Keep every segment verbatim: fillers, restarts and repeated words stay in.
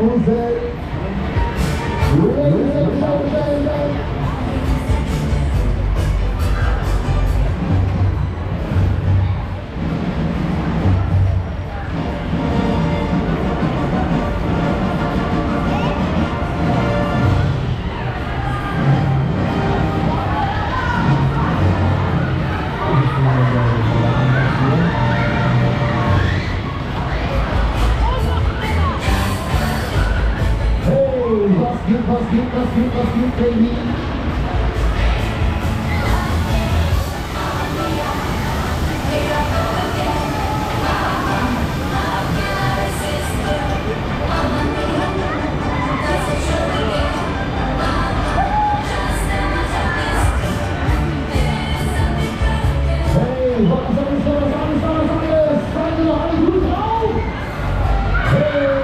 Karussell. Ladies and Gentlemen. Was geht, was geht, was geht, was geht, Baby? Hey, was ist alles, was ist alles, was ist alles? Seid ihr noch alle gut drauf? Hey!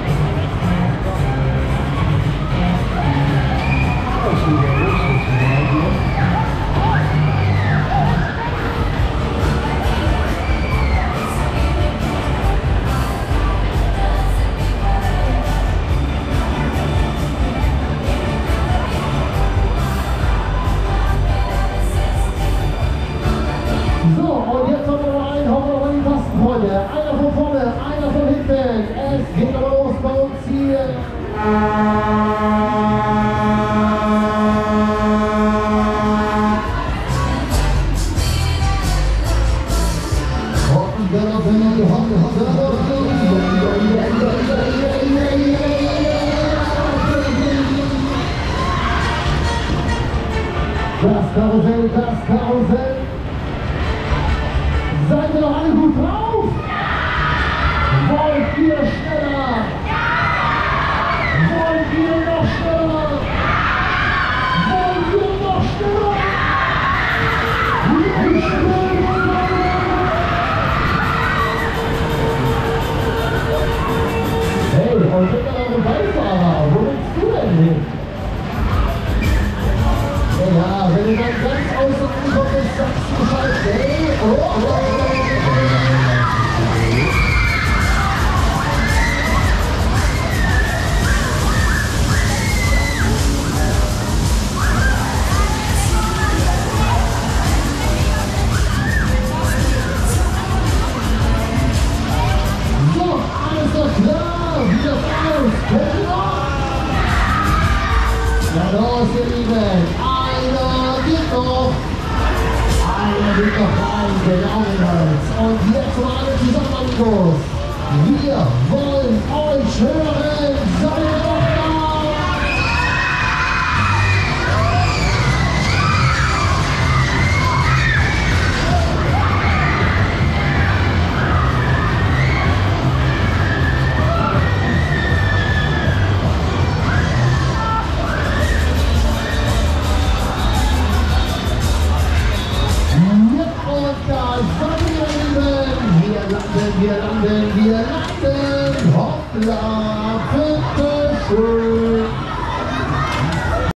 So, und jetzt haben wir noch einen, hauen wir noch mal die Tasten, Freunde. Einer von vorne, einer von hinten. Es geht aber los bei uns hier. Das Karussell, das Karussell. Seid ihr noch alle gut drauf? Wollt ihr schneller? Wollt ihr noch schneller? Wollt ihr noch schneller? Wie schnell? Hey, und sind da noch ein Beifahrer? Wo willst du denn hin? Ja, wenn du dann ganz außen kommst, sagst du Bescheid. Hey, oh, oh, oh. So, alles doch klar. Wie das aus? Kommt ihr noch? Na los, ihr Lieben. Einer geht noch. Einer geht noch rein, genau das. Und jetzt mal alle zusammen, Amigos. Wir wollen euch hören. Seid ihr noch da? Wir landen, wir landen, wir landen, hoppla,